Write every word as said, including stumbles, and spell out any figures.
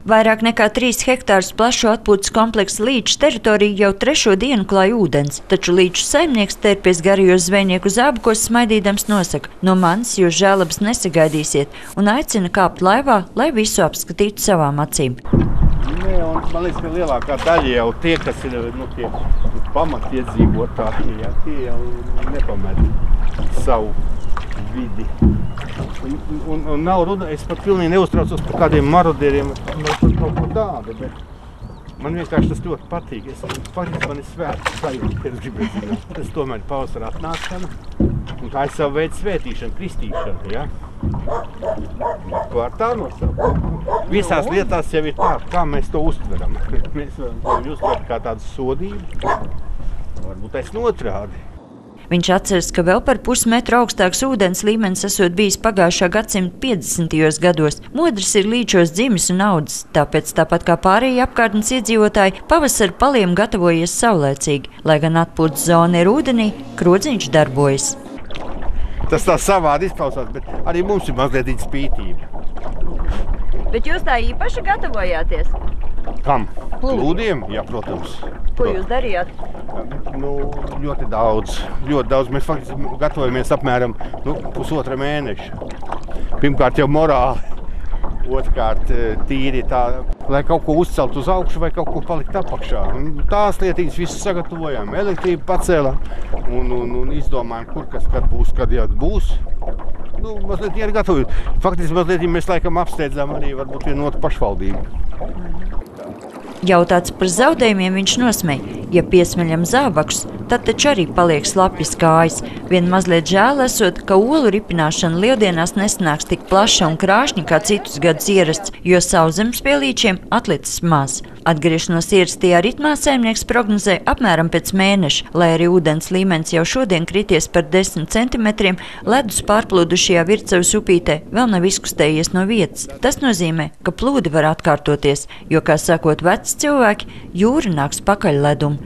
Vairāk nekā trīs hektārus plašu atpūtas kompleksa Līča teritorija jau trešo dienu klāj ūdens, taču Līču saimnieks terpies garajos zvejnieku zābakos smaidīdams nosaka: no manis jūs žēlabas nesagaidīsiet, un aicina kāpt laivā, lai visu apskatītu savām acīm. Nē, un man liekas, ka lielākā daļa jau tie, kas ir nu, tie pamatiedzīvotāji, ja, tie jau nepamet savu vidi. Un, un, un nav runa, es pat pilnīgi neuztraucos par kādiem marodieriem, par kaut ko tādu, bet man vienkārši tas ļoti patīk. Es, patīk, man ir svēts sajūta, ka es gribētu zināt. Tas tomēr ir pavasara atnākšana, un tā ir savu veidu svētīšana, kristīšana, ja? Var tā nosaukt. Visās lietās jau ir tā, kā mēs to uztveram. Mēs varam uztvert kā tādu sodību, varbūt taisn otrādi. Viņš atceras, ka vēl par pusmetru augstāks ūdens līmenis esot bijis pagājušā gadsimta piecdesmitajos gados. Modris ir Līčos dzimis un audzis, tāpēc tāpat kā pārējie apkārtnes iedzīvotāji, pavasara paliem gatavojies saulēcīgi. Lai gan atpūtas zona ir ūdenī, krodziņš darbojas. Tas tā savādi izklausās, bet arī mums ir mazliet spītība. Bet jūs tā īpaši gatavojāties? Kam? Plūdiem? Jā, protams. Ko jūs darījāt? Nu, ļoti daudz. Ļoti daudz. Mēs faktiski gatavojamies apmēram nu, pusotra mēneša. Pirmkārt jau morāli, otrkārt tīri tā, lai kaut ko uzcelt uz augšu vai kaut ko palikt apakšā. Tās lietiņas visas sagatavojām, elektrību pacēlām un, un, un izdomājām, kur kas kad būs, kad jau būs. Nu, mazliet ir gatavi. Faktiski mazliet mēs laikam apsteidzām arī varbūt vienu otru pašvaldību. Jautāts par zaudējumiem viņš nosmēja: ja piesmeļam zābakus, tad taču arī paliek slapjas kājas. Vien mazliet žēl esot, ka olu ripināšana lieldienās nesanāks tik plaša un krāšņa kā citus gadus ierasts, jo sauszemes pie Līčiem atlicis maz. Atgriešanos ierastajā ritmā saimnieks prognozē apmēram pēc mēneša, lai arī ūdens līmenis jau šodien krities par desmit centimetriem, ledus pārplūdušajā Vircavas upītē vēl nav izkustējies no vietas. Tas nozīmē, ka plūdi var atkārtoties, jo, kā sakot veci cilvēki, jūra nāks pakaļ ledumu.